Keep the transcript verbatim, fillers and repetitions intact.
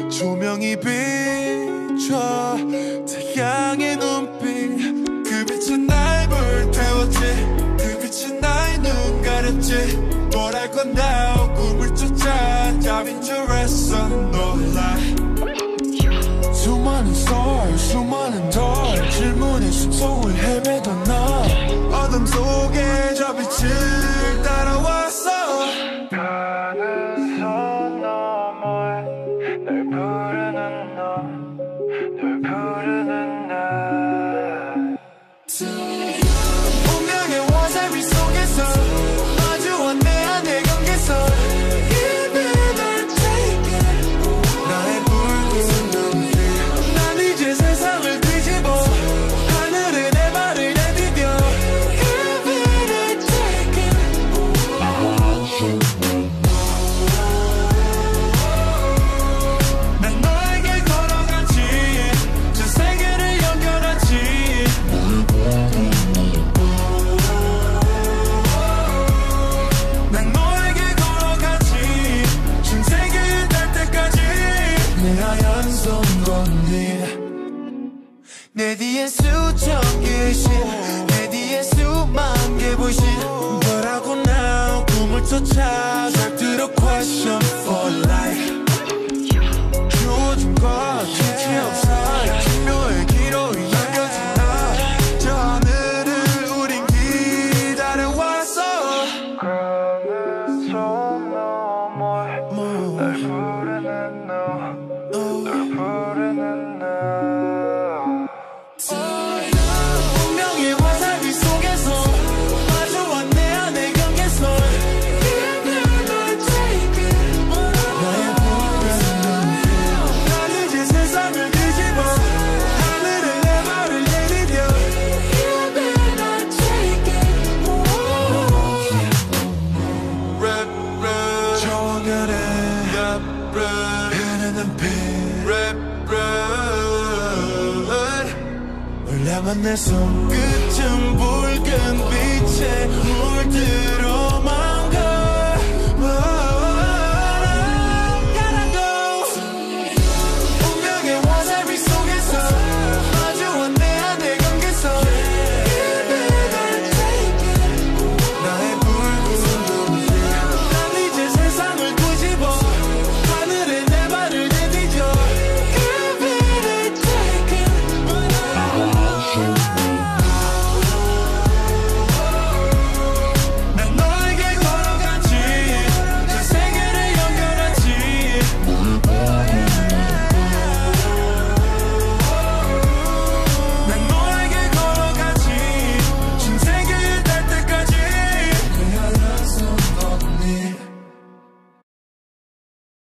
조명이 비춰 태양의 눈빛 그 빛은 날 불태웠지 그 빛은 나의 눈 가렸지 뭘 할 건데 꿈을 쫓아 답인 줄 알았어 놀라 수많은 썰 수많은 덜 질문의 숨통을 헤매던 나 어둠 속에 저 빛을 따라왔어 가는 선 너머에 널 부르는 너 널 부르는 나 운명의 와사비 속에서 마주한 내 안의 경계선 나의 붉은 눈빛 난 이제 세상을 뒤집어 하늘에 내 발을 내디뎌 난 너에게 걸어가지 전 세계를 연결하지 난 너에게 걸어가지 전 세계에 닿을 때까지 내 하얀 손 건네 내 뒤에 수천 개의 신내 뒤에 수만 개 불신 너라고 나 꿈을 쫓아 잘 들어 question for life 주어진과 진체 없어 신묘의 기로에 남겨진 나저 하늘을 우린 기다려왔어 가는 손 너머에 날 부르는 너널 부르는 나 운명의 와사비 속에서 마주한 내 안의 경계선 나의 붉은 눈빛 난 이제 세상을 뒤집어 하늘에 내 발을 내디뎌 랩 랩 정열의 흐르는 피 랩 랩 올라만 내 손끝은 붉은 빛에 물들어